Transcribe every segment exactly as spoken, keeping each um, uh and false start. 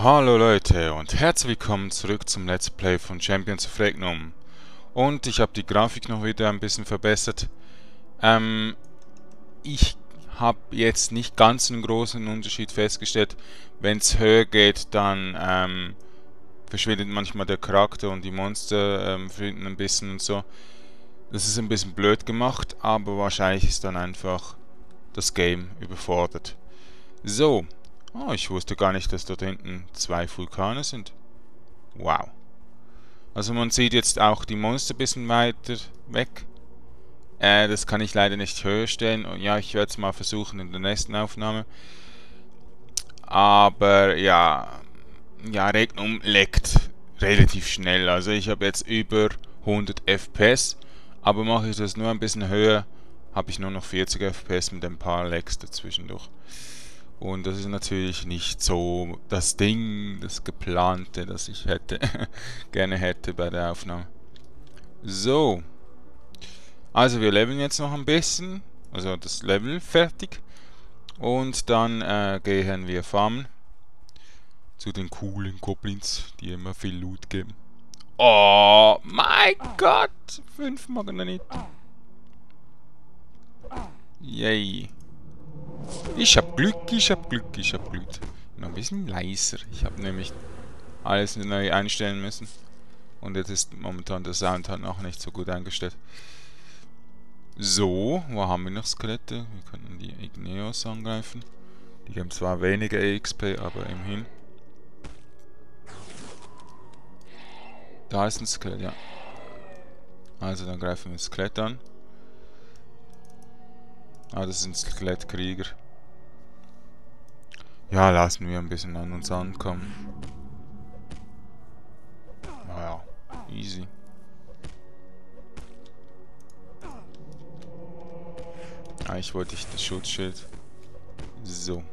Hallo Leute und herzlich willkommen zurück zum Let's Play von Champions of Regnum. Und ich habe die Grafik noch wieder ein bisschen verbessert. Ähm, ich habe jetzt nicht ganz einen großen Unterschied festgestellt. Wenn es höher geht, dann ähm, verschwindet manchmal der Charakter und die Monster ähm, verschwinden ein bisschen und so. Das ist ein bisschen blöd gemacht, aber wahrscheinlich ist dann einfach das Game überfordert. So. Oh, ich wusste gar nicht, dass dort hinten zwei Vulkane sind. Wow. Also man sieht jetzt auch die Monster ein bisschen weiter weg. Äh, das kann ich leider nicht höher stellen. Und ja, ich werde es mal versuchen in der nächsten Aufnahme. Aber ja, ja, Regnum leckt relativ schnell. Also ich habe jetzt über hundert F P S. Aber mache ich das nur ein bisschen höher, habe ich nur noch vierzig F P S mit ein paar Lags dazwischendurch. Und das ist natürlich nicht so das Ding, das geplante, das ich hätte gerne hätte bei der Aufnahme. So. Also wir leveln jetzt noch ein bisschen. Also das Level fertig. Und dann äh, gehen wir farmen. Zu den coolen Goblins, die immer viel Loot geben. Oh mein Gott! Fünf Magnetiten. Yay. Ich hab Glück, ich hab Glück, ich hab Glück. Noch ein bisschen leiser. Ich habe nämlich alles neu einstellen müssen. Und jetzt ist momentan der Sound halt noch nicht so gut eingestellt. So, wo haben wir noch Skelette? Wir können die Igneos angreifen. Die haben zwar weniger E X P, aber immerhin. Da ist ein Skelett, ja. Also dann greifen wir das Skelett an. Ah, das ist ein Skelettkrieger. Ja, lassen wir ein bisschen an uns ankommen. Naja, easy. Eigentlich wollte ich das Schutzschild. So.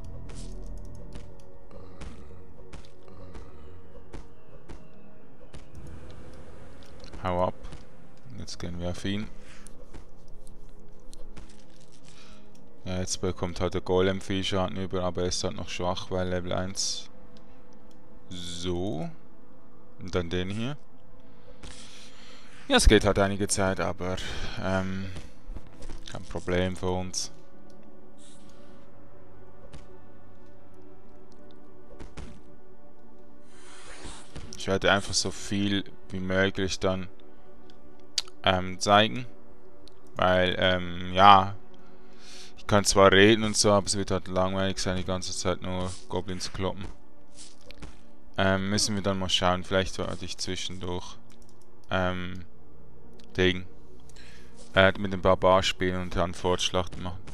Hau ab. Jetzt gehen wir auf ihn. Ja, jetzt bekommt halt der Golem viel Schaden über, aber er ist halt noch schwach, weil Level eins. So. Und dann den hier. Ja, es geht halt einige Zeit, aber ähm, kein Problem für uns. Ich werde einfach so viel wie möglich dann ähm, zeigen. Weil, ähm, ja, ich kann zwar reden und so, aber es wird halt langweilig sein, die ganze Zeit nur Goblins kloppen. Ähm, müssen wir dann mal schauen, vielleicht werde ich zwischendurch ähm, Ding äh, mit dem Barbar spielen und dann Fortschlachten machen.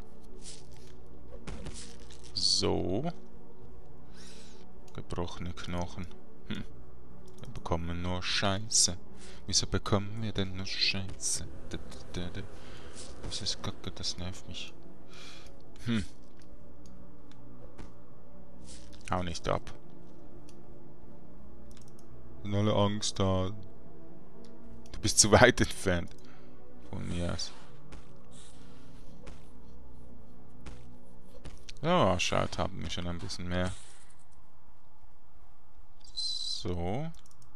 So. Gebrochene Knochen. Hm. Wir bekommen nur Scheiße. Wieso bekommen wir denn nur Scheiße? Das ist kacke, das nervt mich. Hm. Hau nicht ab. Sind alle Angst da. Du bist zu weit entfernt von mir aus. Ja, schaut, haben wir schon ein bisschen mehr. So.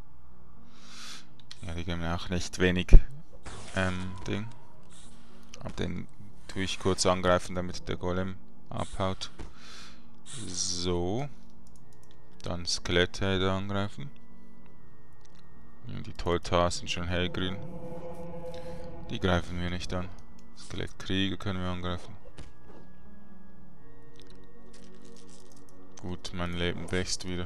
Ja, die geben auch nicht wenig ähm, Ding. Aber den tue ich kurz angreifen, damit der Golem abhaut. So. Dann Skeletthäder angreifen. Ja, die Toltas sind schon hellgrün. Die greifen wir nicht an. Skelettkrieger können wir angreifen. Gut, mein Leben wächst wieder.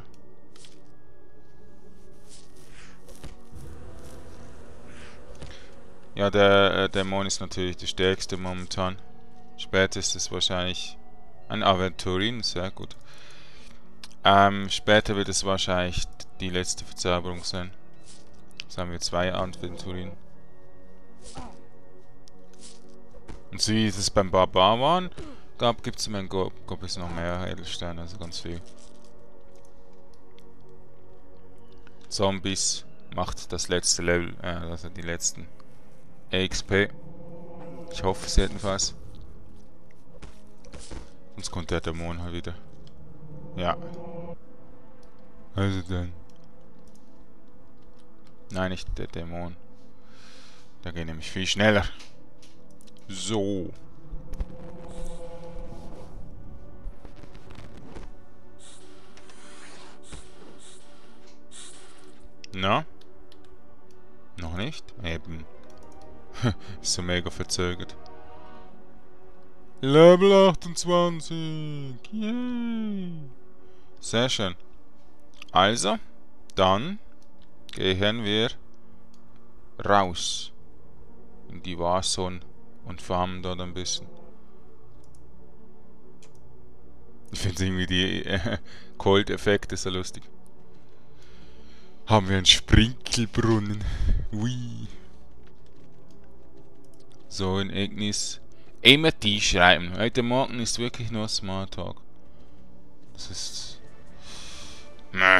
Ja, der äh, Dämon ist natürlich der stärkste momentan. Später ist es wahrscheinlich ein Aventurin, sehr gut. Ähm, später wird es wahrscheinlich die letzte Verzauberung sein. Jetzt haben wir zwei Aventurin. Und so wie es beim Barbar waren, gab gibt es im Go gab es noch mehr Edelsteine, also ganz viel. Zombies macht das letzte Level, äh, also die letzten E X P. Ich hoffe es jedenfalls. Sonst kommt der Dämon halt wieder. Ja. Also dann. Nein, nicht der Dämon. Da geht nämlich viel schneller. So. Na? Noch nicht? Eben. Ist so mega verzögert. Level achtundzwanzig! Yay! Sehr schön. Also, dann gehen wir raus in die Warzone und farmen dort ein bisschen. Ich finde irgendwie die äh, Cold-Effekte so lustig. Haben wir einen Sprinkelbrunnen. Ui. So, in Ignis. Immer die schreiben. Heute Morgen ist wirklich nur Smalltalk. Das ist... Meh.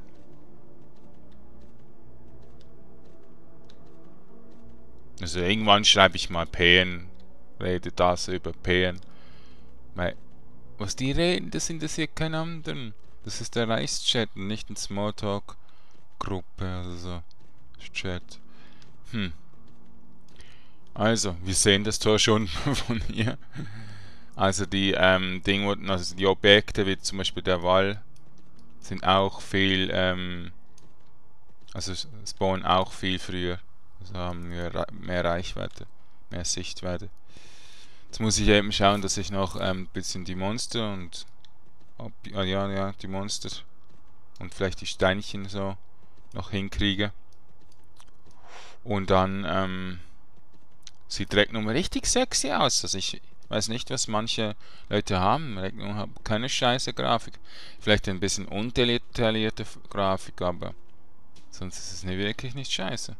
Also irgendwann schreibe ich mal P N. Rede das über P N. Weil, was die reden, das interessiert keinen anderen. Das ist der Reichschat und nicht ein Smalltalk-Gruppe, also so. Chat. Hm. Also, wir sehen das Tor schon von hier. Also die ähm, Dinge, also die Objekte, wie zum Beispiel der Wall, sind auch viel, ähm, also spawnen auch viel früher. Also haben wir mehr Reichweite, mehr Sichtweite. Jetzt muss ich eben schauen, dass ich noch ein ähm, bisschen die Monster und ob, ah, ja, ja, die Monster und vielleicht die Steinchen so noch hinkriege. Und dann ähm, sieht Regnum richtig sexy aus. Also ich weiß nicht, was manche Leute haben. Regnum hat keine scheiße Grafik. Vielleicht ein bisschen undetaillierte Grafik, aber sonst ist es nicht, wirklich nicht scheiße.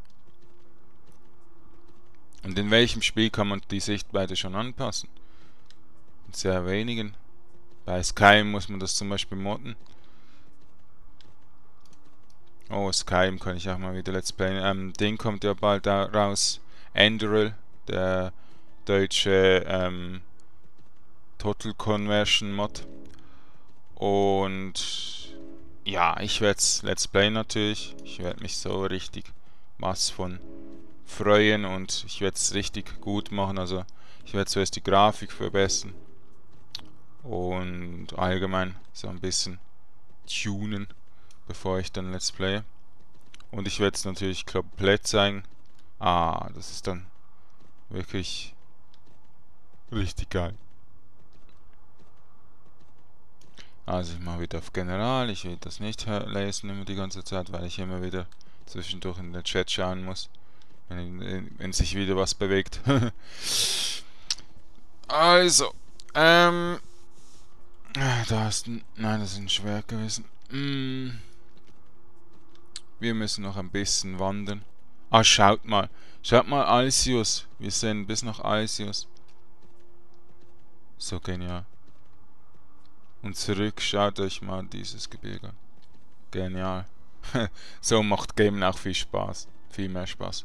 Und in welchem Spiel kann man die Sichtweite schon anpassen? In sehr wenigen. Bei Skyrim muss man das zum Beispiel modden. Oh, Skyrim kann ich auch mal wieder Let's Play. Ähm, Ding kommt ja bald da raus. Enderal, der deutsche ähm, Total Conversion Mod. Und ja, ich werde es Let's Play natürlich. Ich werde mich so richtig was von freuen und ich werde es richtig gut machen. Also ich werde zuerst die Grafik verbessern und allgemein so ein bisschen tunen, bevor ich dann Let's Play. Und ich werde es natürlich komplett zeigen. Ah, das ist dann wirklich richtig geil. Also ich mache wieder auf General. Ich will das nicht lesen immer die ganze Zeit, weil ich immer wieder zwischendurch in den Chat schauen muss, wenn, wenn sich wieder was bewegt. Also, ähm... Da ist ein... Nein, das ist ein Schwert gewesen. Mm. Wir müssen noch ein bisschen wandern. Ah, schaut mal. Schaut mal Alsius. Wir sehen bis nach Alsius. So genial. Und zurück, schaut euch mal dieses Gebirge an. Genial. So macht Game auch viel Spaß. Viel mehr Spaß.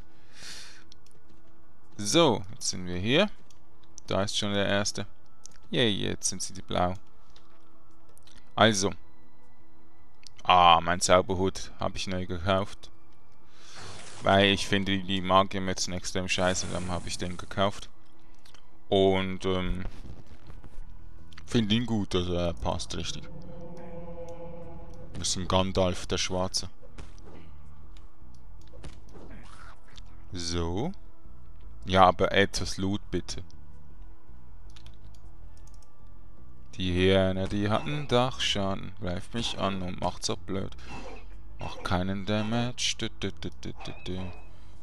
So, jetzt sind wir hier. Da ist schon der erste. Yay, jetzt sind sie die blau. Also. Ah, mein Zauberhut habe ich neu gekauft. Weil ich finde die Magiermützen extrem scheiße, dann habe ich den gekauft. Und ähm, finde ihn gut, also er passt richtig. Das ist ein Gandalf, der Schwarze. So. Ja, aber etwas Loot bitte. Die Hyäne, die hat einen Dachschaden. Greift mich an und macht so blöd. Macht keinen Damage. Du, du, du, du, du, du.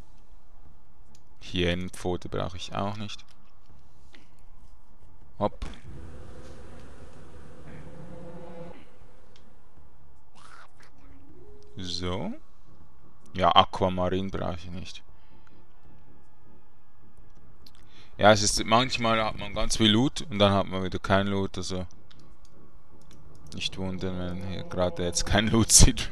Hyänenpfote brauche ich auch nicht. Hopp. So. Ja, Aquamarin brauche ich nicht. Ja, es ist manchmal hat man ganz viel Loot und dann hat man wieder kein Loot, also nicht wundern, wenn hier gerade jetzt kein Loot sieht.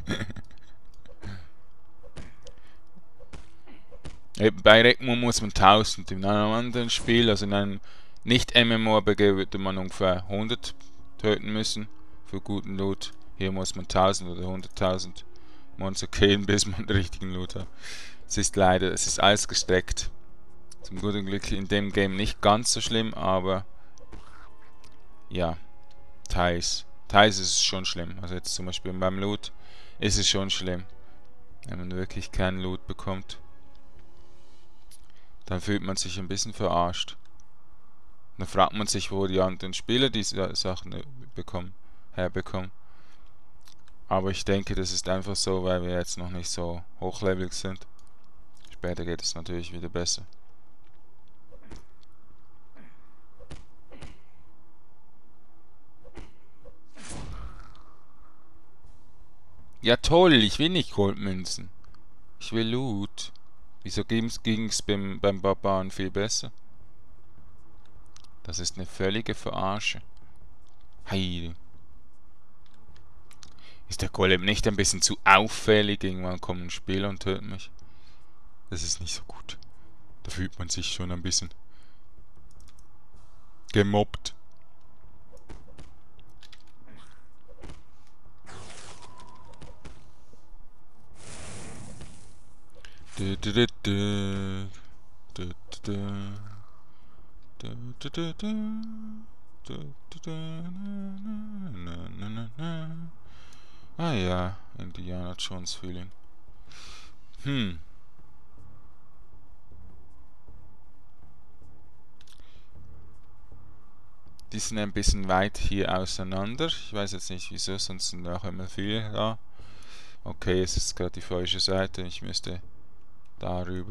Eben bei Regnum muss man tausend, in einem anderen Spiel, also in einem nicht-M M O R P G würde man ungefähr hundert töten müssen für guten Loot. Hier muss man tausend oder hunderttausend Monster killen, bis man den richtigen Loot hat. Es ist leider, es ist alles gestreckt. Zum guten Glück in dem Game nicht ganz so schlimm, aber ja, teils. Teils ist es schon schlimm. Also jetzt zum Beispiel beim Loot ist es schon schlimm. Wenn man wirklich keinen Loot bekommt, dann fühlt man sich ein bisschen verarscht. Dann fragt man sich, wo die anderen Spieler diese Sachen bekommen, herbekommen. Aber ich denke, das ist einfach so, weil wir jetzt noch nicht so hochlevelig sind. Später geht es natürlich wieder besser. Ja toll, ich will nicht Goldmünzen. Ich will Loot. Wieso ging es beim, beim Barbaren viel besser? Das ist eine völlige Verarsche. Heide. Ist der Golem nicht ein bisschen zu auffällig? Irgendwann kommen ein Spieler und töten mich. Das ist nicht so gut. Da fühlt man sich schon ein bisschen gemobbt. Du, du, du, du. Du, du, du. Du, du, du, du. Du, du, du. Na, na, na, na. Ah ja, Indiana Jones Feeling. Hm. Die sind ein bisschen weit hier auseinander. Ich weiß jetzt nicht wieso, sonst sind auch immer viele da. Okay, es ist gerade die falsche Seite. Ich müsste darüber.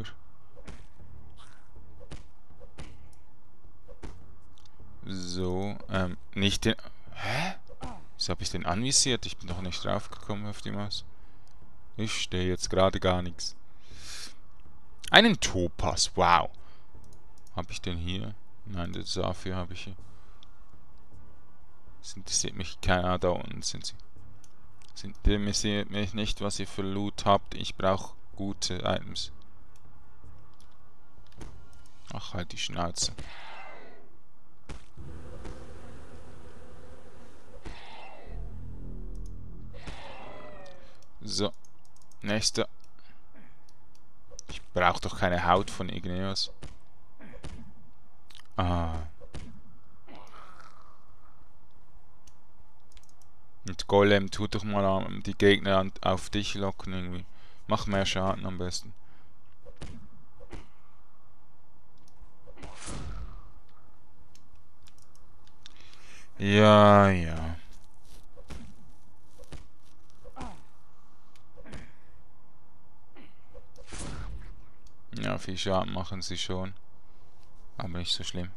So, ähm, nicht den... Hä? Wieso habe ich den anvisiert? Ich bin doch nicht draufgekommen auf die Maus. Ich stehe jetzt gerade gar nichts. Einen Topaz, wow. Habe ich den hier? Nein, das dafür habe ich hier. Das interessiert mich keiner, da unten sind sie. Es interessiert mich nicht, was ihr für Loot habt. Ich brauche gute Items. Ach, halt die Schnauze. So, nächster. Ich brauche doch keine Haut von Igneos. Ah. Und Golem, tu doch mal die Gegner an, auf dich locken irgendwie. Mach mehr Schaden am besten. Ja, ja. Ja, viel Schaden machen sie schon. Aber nicht so schlimm.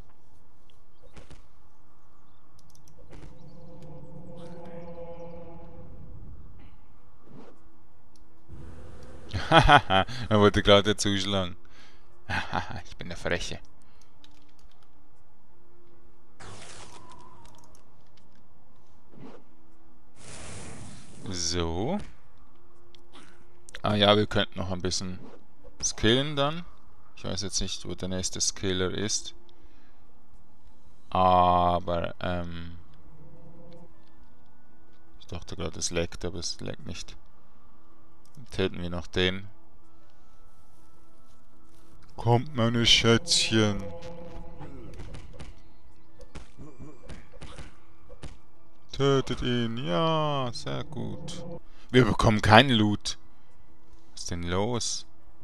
Hahaha, er wollte gerade zuschlagen. Hahaha, ich bin der Freche. So. Ah ja, wir könnten noch ein bisschen skillen dann. Ich weiß jetzt nicht, wo der nächste Skiller ist. Aber, ähm... ich dachte gerade, es leckt, aber es leckt nicht. Dann töten wir noch den. Kommt, meine Schätzchen. Tötet ihn. Ja, sehr gut. Wir bekommen keinen Loot. Was ist denn los?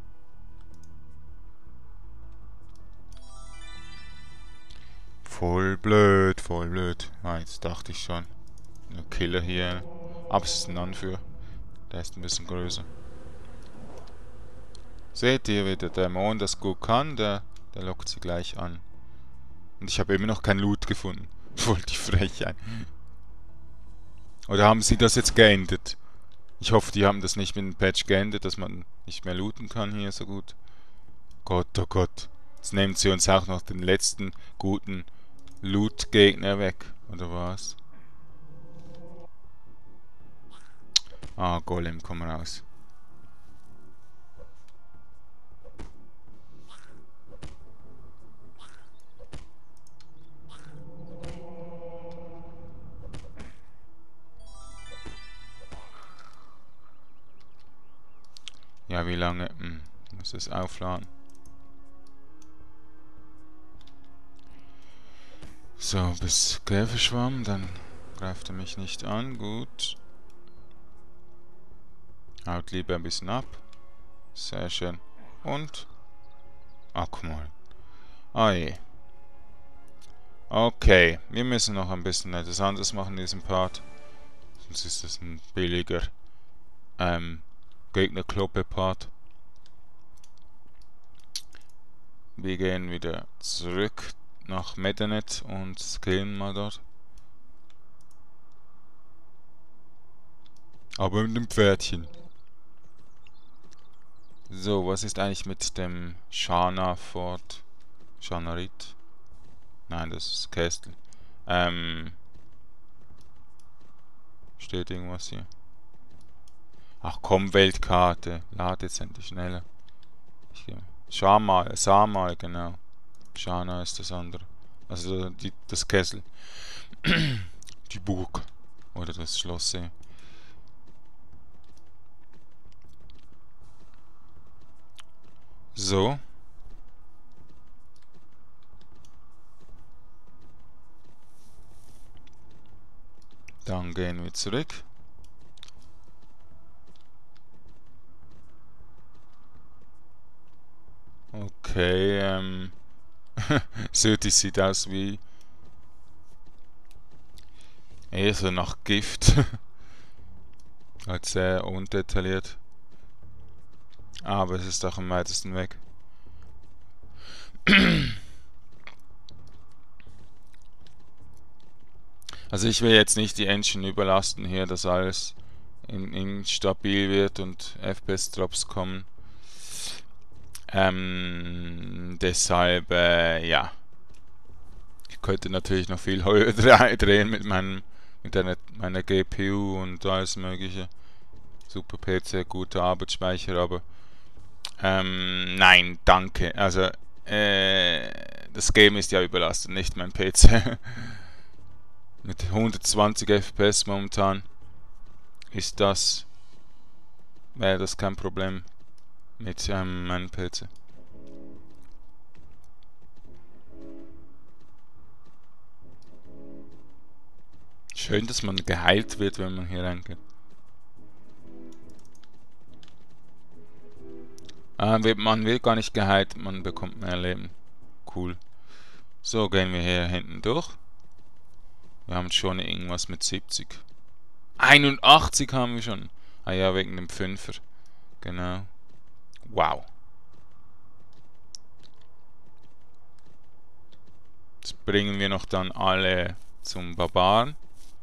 Voll blöd, voll blöd. Ah, jetzt dachte ich schon. Ein Killer hier. Aber es ist ein Anführer. Der ist ein bisschen größer. Seht ihr, wie der Dämon das gut kann? Der, der lockt sie gleich an. Und ich habe immer noch kein Loot gefunden. Voll die Frechheit. Oder haben sie das jetzt geändert? Ich hoffe, die haben das nicht mit dem Patch geändert, dass man nicht mehr looten kann hier so gut. Gott, oh Gott. Jetzt nehmen sie uns auch noch den letzten guten Loot-Gegner weg. Oder was? Ah, Golem, komm raus. Ja, wie lange? Hm, muss es aufladen. So, bis Käferschwamm, dann greift er mich nicht an. Gut. Haut lieber ein bisschen ab. Sehr schön. Und? Ach, guck mal. Ah je. Okay, wir müssen noch ein bisschen etwas anderes machen in diesem Part. Sonst ist das ein billiger ähm, Gegner-Kloppe-Part. Wir gehen wieder zurück nach Medanet und skillen mal dort. Aber mit dem Pferdchen. So, was ist eigentlich mit dem Shana Fort? Shanarit? Nein, das ist Castle. Ähm. Steht irgendwas hier? Ach komm, Weltkarte. Lad jetzt endlich schneller. Schau mal, sah mal, genau. Shana ist das andere. Also die, das Kessel. Die Burg. Oder das Schloss hier. So. Dann gehen wir zurück. Okay, ähm. Sötis sieht aus wie. Eher so nach Gift. Halt sehr undetailliert. Aber es ist auch am weitesten weg. Also ich will jetzt nicht die Engine überlasten hier, dass alles instabil wird und F P S-Drops kommen. Ähm, deshalb, äh, ja. Ich könnte natürlich noch viel höher drehen mit meinem, mit einer, meiner G P U und alles mögliche. Super P C, guter Arbeitsspeicher, aber ähm, nein, danke. Also, äh, das Game ist ja überlastet, nicht mein P C. Mit hundertzwanzig F P S momentan ist das, wäre das kein Problem mit ähm, meinem P C. Schön, dass man geheilt wird, wenn man hier reingeht. Ah, man wird gar nicht geheilt, man bekommt mehr Leben. Cool. So, gehen wir hier hinten durch. Wir haben schon irgendwas mit siebzig. einundachtzig haben wir schon. Ah ja, wegen dem Fünfer. Genau. Wow. Jetzt bringen wir noch dann alle zum Barbaren.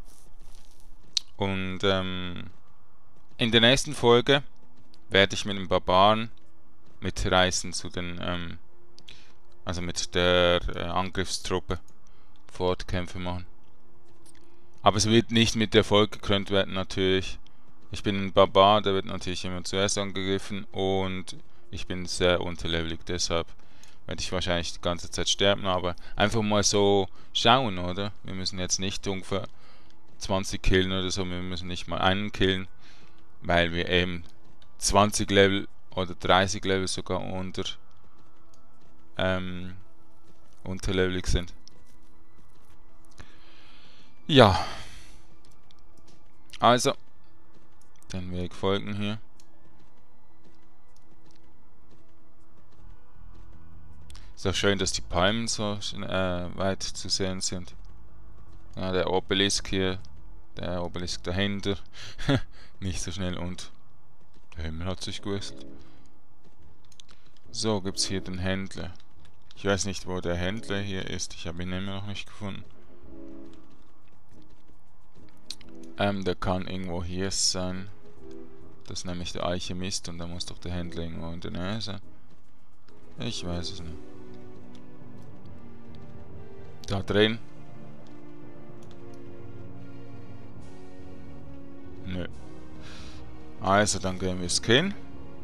Und ähm, in der nächsten Folge werde ich mit dem Barbaren mitreisen zu den, ähm, also mit der äh, Angriffstruppe Fortkämpfe machen. Aber es wird nicht mit Erfolg gekrönt werden, natürlich. Ich bin ein Barbar, da wird natürlich immer zuerst angegriffen und ich bin sehr unterlevelig, deshalb werde ich wahrscheinlich die ganze Zeit sterben, aber einfach mal so schauen, oder? Wir müssen jetzt nicht ungefähr zwanzig killen oder so, wir müssen nicht mal einen killen, weil wir eben zwanzig Level oder dreißig Level sogar unter ähm, unterlevelig sind. Ja. Also, den Weg folgen hier. Ist auch schön, dass die Palmen so äh, weit zu sehen sind. Ja, der Obelisk hier, der Obelisk dahinter, nicht so schnell und der Himmel hat sich gewechselt. So, gibt's hier den Händler. Ich weiß nicht, wo der Händler hier ist, ich habe ihn immer noch nicht gefunden. Ähm, der kann irgendwo hier sein. Das ist nämlich der Alchemist und da muss doch der Händler irgendwo in der Nähe sein. Ich weiß es nicht. Da drin. Nö. Also, dann gehen wir Skin.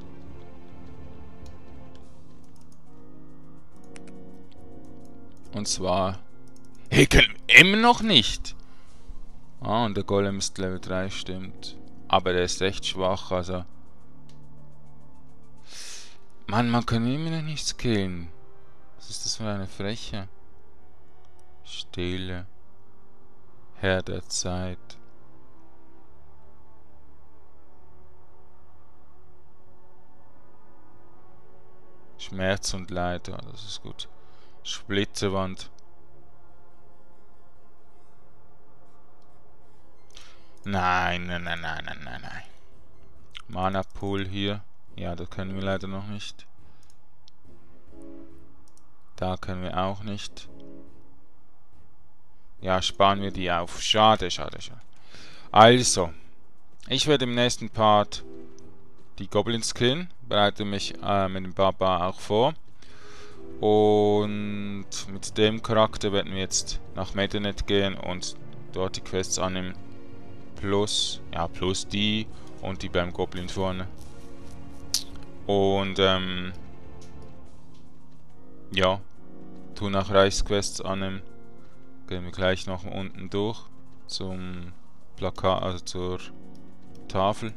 Und zwar... Häkeln immer noch nicht! Ah, und der Golem ist Level drei, stimmt. Aber der ist recht schwach, also... Mann, man kann immer noch nicht skillen. Was ist das für eine Freche? Stille. Herr der Zeit. Schmerz und Leid, ja, das ist gut. Splitterwand. Nein, nein, nein, nein, nein, nein, nein. Mana Pool hier. Ja, das können wir leider noch nicht. Da können wir auch nicht. Ja, sparen wir die auf. Schade, schade, schade. Also, ich werde im nächsten Part die Goblins killen. Bereite mich äh, mit dem Baba auch vor. Und mit dem Charakter werden wir jetzt nach Medanet gehen und dort die Quests annehmen. Plus, ja, plus die und die beim Goblin vorne. Und, ähm, ja, tun nach Reichsquests annehmen. Gehen wir gleich noch unten durch zum Plakat, also zur Tafel.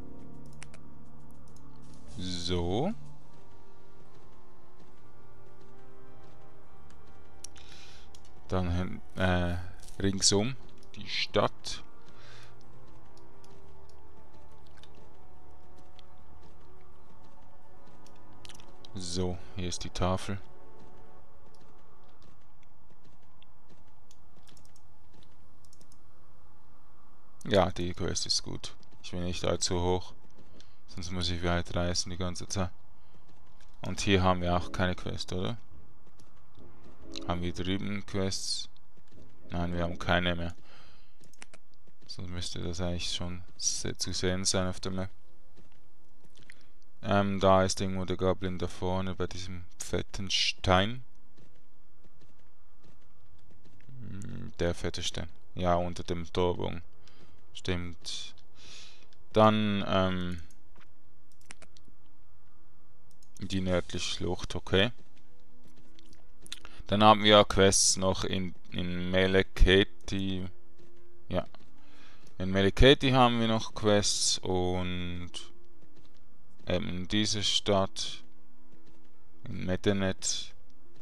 So. Dann äh, ringsum die Stadt. So, hier ist die Tafel. Ja, die Quest ist gut. Ich will nicht allzu hoch. Sonst muss ich weit reisen die ganze Zeit. Und hier haben wir auch keine Quest, oder? Haben wir drüben Quests? Nein, wir haben keine mehr. Sonst müsste das eigentlich schon zu sehen sein auf der Map. Ähm, da ist irgendwo der Goblin da vorne bei diesem fetten Stein. Der fette Stein. Ja, unter dem Torbogen. Stimmt. Dann, ähm, die nördliche Schlucht, okay. Dann haben wir Quests noch in, in Meleketi. Ja. In Meleketi haben wir noch Quests und eben in dieser Stadt. In Medanet.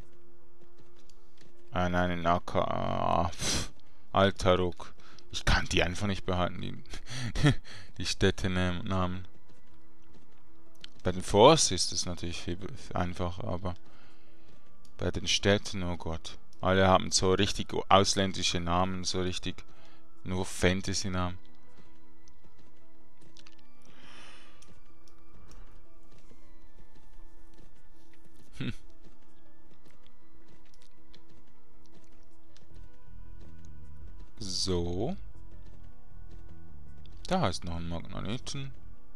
Ah nein, in Aka. Ah, Altaruk. Ich kann die einfach nicht behalten, die, die Städtenamen. Bei den Forts ist es natürlich viel einfacher, aber bei den Städten, oh Gott. Alle haben so richtig ausländische Namen, so richtig nur Fantasy-Namen. Hm. So. Da ist noch ein Magneten.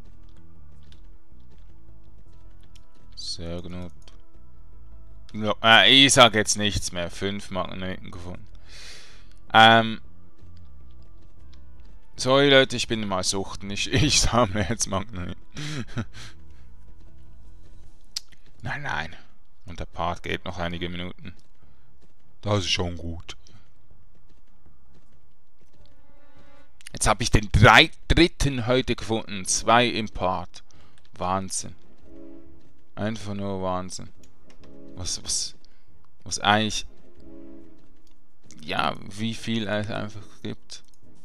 Sehr gut. No, äh, ich sag jetzt nichts mehr. Fünf Magneten gefunden. Ähm. Sorry Leute, ich bin mal suchten. Ich, ich sammle jetzt Magneten. Nein, nein. Und der Part geht noch einige Minuten. Das ist schon gut. Jetzt habe ich den drei, dritten heute gefunden. Zwei im Part. Wahnsinn. Einfach nur Wahnsinn. Was, was, was eigentlich... Ja, wie viel es einfach gibt.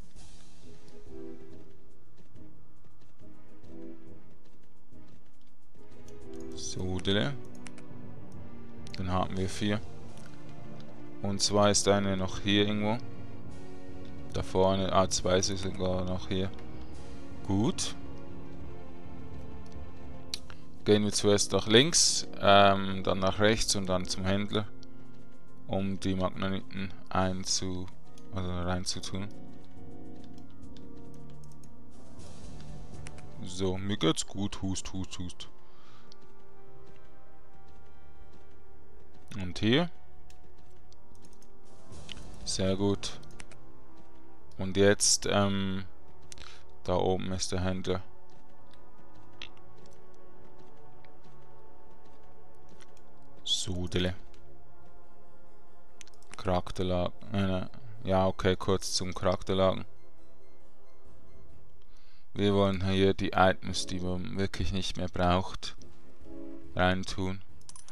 So, Dille. Dann haben wir vier. Und zwar ist eine noch hier irgendwo. Da vorne, ah, zwei ist sogar noch hier. Gut. Gehen wir zuerst nach links, ähm, dann nach rechts und dann zum Händler, um die Magneten einzu, also reinzutun. So, mir geht's gut. Hust, hust, hust. Und hier. Sehr gut. Und jetzt, ähm, da oben ist der Händler. Sudele. Charakterlagen. Äh, ja, okay, kurz zum Charakterlagen. Wir wollen hier die Items, die man wirklich nicht mehr braucht. reintun.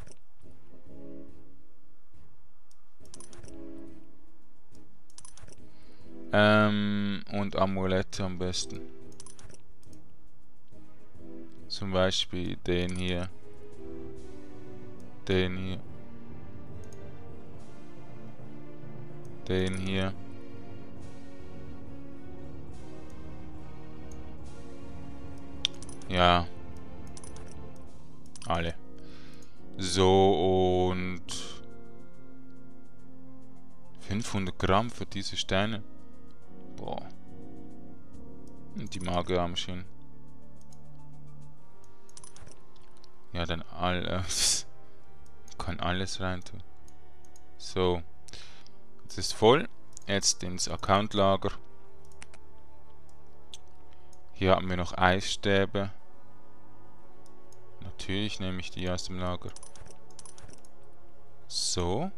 Ähm, und Amulette am besten. Zum Beispiel den hier. Den hier. Den hier. Ja. Alle. So, und fünfhundert Gramm für diese Steine. Boah. Und die Magerarmchen. Ja, dann alles. Kann alles reintun. So. Jetzt ist voll. Jetzt ins Accountlager. Hier haben wir noch Eisstäbe. Natürlich nehme ich die aus dem Lager. So.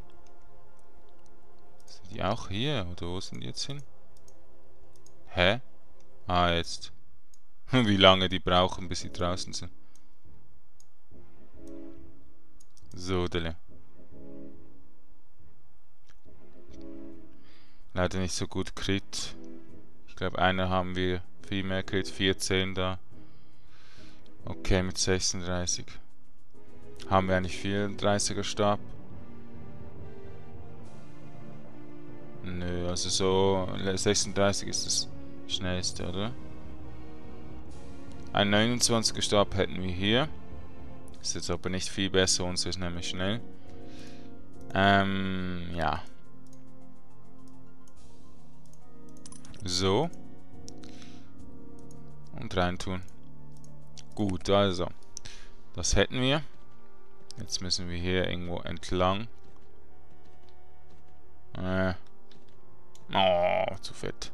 Sind die auch hier? Oder wo sind die jetzt hin? Hä? Ah, jetzt. Wie lange die brauchen, bis sie draußen sind. So, dele. Leider nicht so gut Crit. Ich glaube, einer haben wir viel mehr Crit. vierzehn da. Okay, mit sechsunddreißig. Haben wir eigentlich vierunddreißiger Stab? Nö, also so sechsunddreißig ist das schnellste, oder? Ein neunundzwanziger Stab hätten wir hier. Ist jetzt aber nicht viel besser, uns ist nämlich schnell. Ähm, ja. So. Und reintun. Gut, also. Das hätten wir. Jetzt müssen wir hier irgendwo entlang. Äh. Oh, zu fett.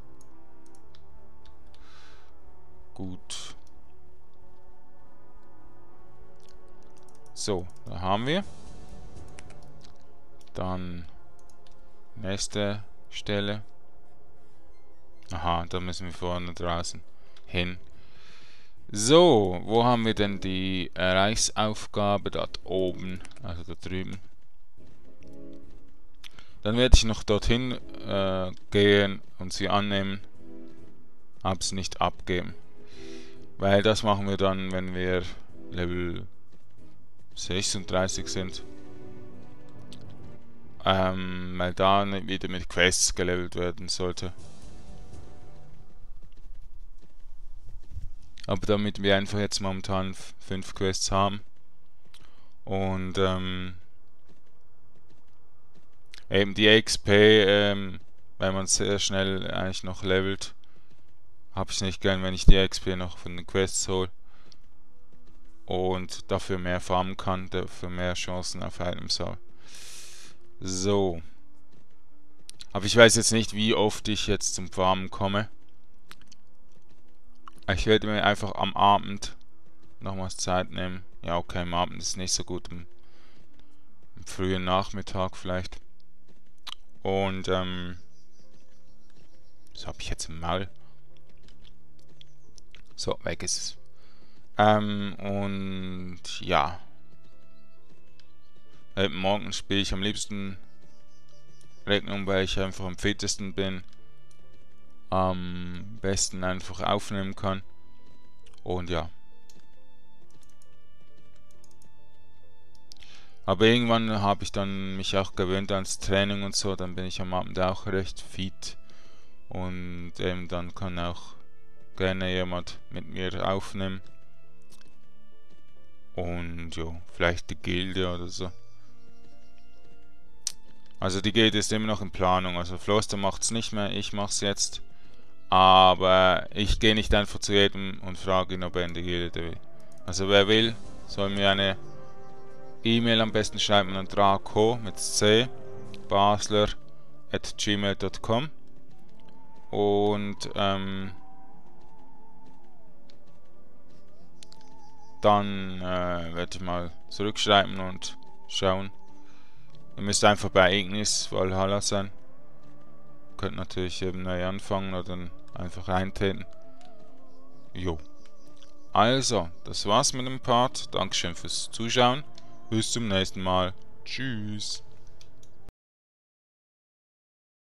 Gut. So, da haben wir. Dann nächste Stelle. Aha, da müssen wir vorne draußen hin. So, wo haben wir denn die Reichsaufgabe? Dort oben, also da drüben. Dann werde ich noch dorthin äh, gehen und sie annehmen. Aber sie nicht abgeben. Weil das machen wir dann, wenn wir Level sechsunddreißig sind. Ähm, weil da nicht wieder mit Quests gelevelt werden sollte. Aber damit wir einfach jetzt momentan fünf Quests haben. Und ähm, eben die X P, ähm, wenn man sehr schnell eigentlich noch levelt, habe ich nicht gern, wenn ich die X P noch von den Quests hole. Und dafür mehr farmen kann, dafür mehr Chancen auf Items habe. So. Aber ich weiß jetzt nicht, wie oft ich jetzt zum Farmen komme. Ich werde mir einfach am Abend nochmals Zeit nehmen. Ja, okay, am Abend ist nicht so gut. Im, im frühen Nachmittag vielleicht. Und, ähm... was habe ich jetzt im Maul? So, weg ist es. Ähm, und ja. Äh, morgen spiele ich am liebsten Regnum, weil ich einfach am fittesten bin. Am besten einfach aufnehmen kann. Und ja. Aber irgendwann habe ich dann mich auch gewöhnt ans Training und so. Dann bin ich am Abend auch recht fit. Und eben dann kann auch gerne jemand mit mir aufnehmen. Und ja, vielleicht die Gilde oder so. Also die Gilde ist immer noch in Planung. Also Floster macht es nicht mehr, ich mache es jetzt. Aber ich gehe nicht einfach zu jedem und frage ihn, ob er in die Gilde will. Also wer will, soll mir eine E-Mail am besten schreiben an draco mit c basler at gmail punkt com. Und ähm, dann äh, werde ich mal zurückschreiben und schauen. Ihr müsst einfach bei Ignis Valhalla sein. Könnt natürlich eben neu anfangen oder dann einfach eintreten. Jo. Also, das war's mit dem Part. Dankeschön fürs Zuschauen. Bis zum nächsten Mal. Tschüss.